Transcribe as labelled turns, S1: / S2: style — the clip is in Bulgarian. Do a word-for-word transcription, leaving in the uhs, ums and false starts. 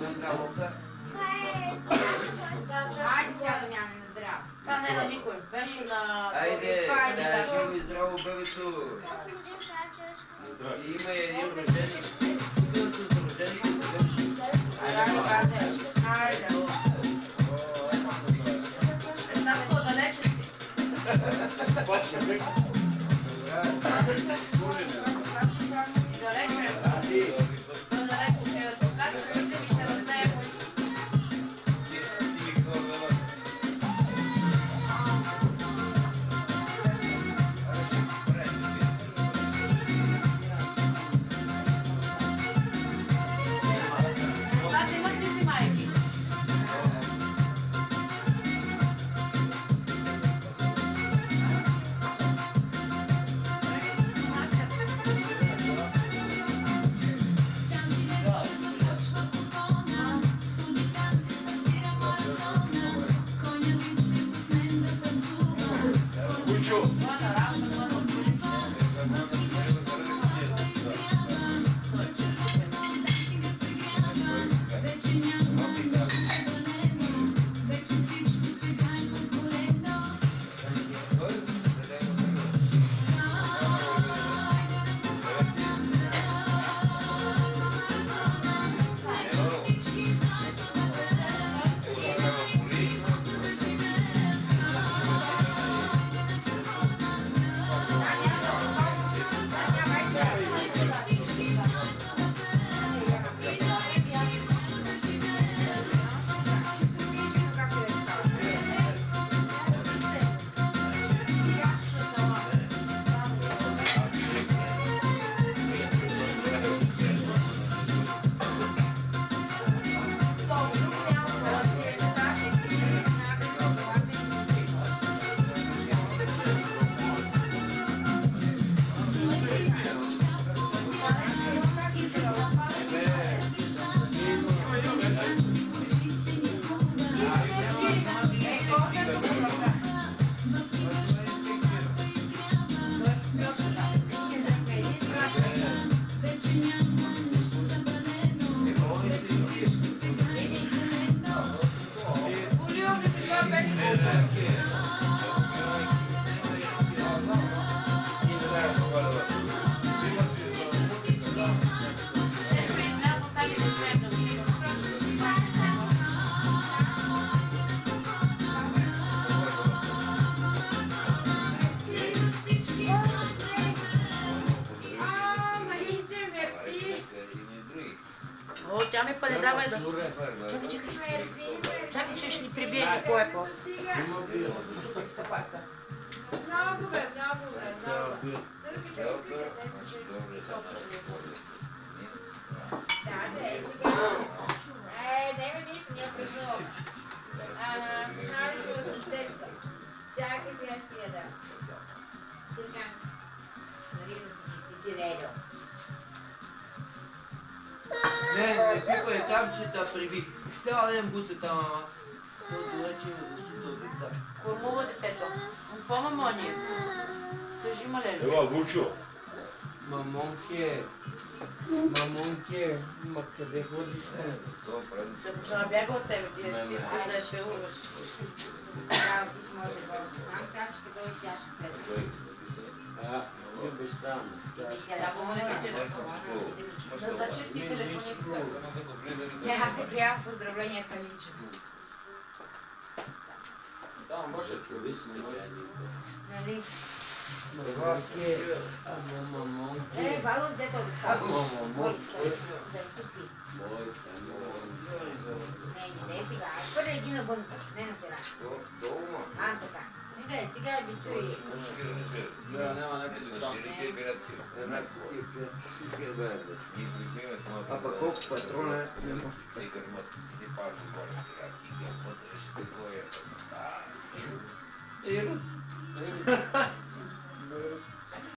S1: Айде сега да мяне на здраво.
S2: Това не е на никой. Беше на...
S3: Айде, да живо и здраво бебето. Има един рожден. Тук с рождените
S2: Айде, айде. Айде. Една по-далече си. Далече. По-далече си от тук. Ще ви ще разтея. Тя ми па не дава да... Чакай, чакай, чакай. Чакай, че ще ни прибие никой е по.
S1: Много бе, много бе, много бе. Да, да, е, е, не нищо, ние празнуваме. Хари се от рождества. Чакай сега ще я да. Сега. Нали да се чистите редо.
S3: Не, не пипай там, че та прибих. Цял ден бусе там, ама. Този вече има защита от деца.
S2: Кормува детето. Какво мамони? Кажи, мале.
S4: Ева, Вучо.
S3: Мамонке. Мамонке. Ма къде ходиш?
S2: Ще почна да бяга от тебе. Ти искаш да я целуваш.
S1: Да, ти си моята гора. Знам сега, че къде тя ще следва.
S4: А, ти беш там.
S1: Да, помолете телефона.
S2: Да значи си телефонистка.
S1: Не, аз се приявам поздравленията лично.
S4: Да, може да повисне.
S1: Нали?
S3: Мамонке. Амо, мамонке.
S1: Е, Вало, де този става?
S3: Амо, мамонке.
S1: Да изпусти.
S4: Мой,
S1: Не, не, сега. Първо ги навън, не на тераса. А, така. Не, да, сега би стои.
S4: да, няма някакво там.
S3: А пък колко патрона няма? Ero.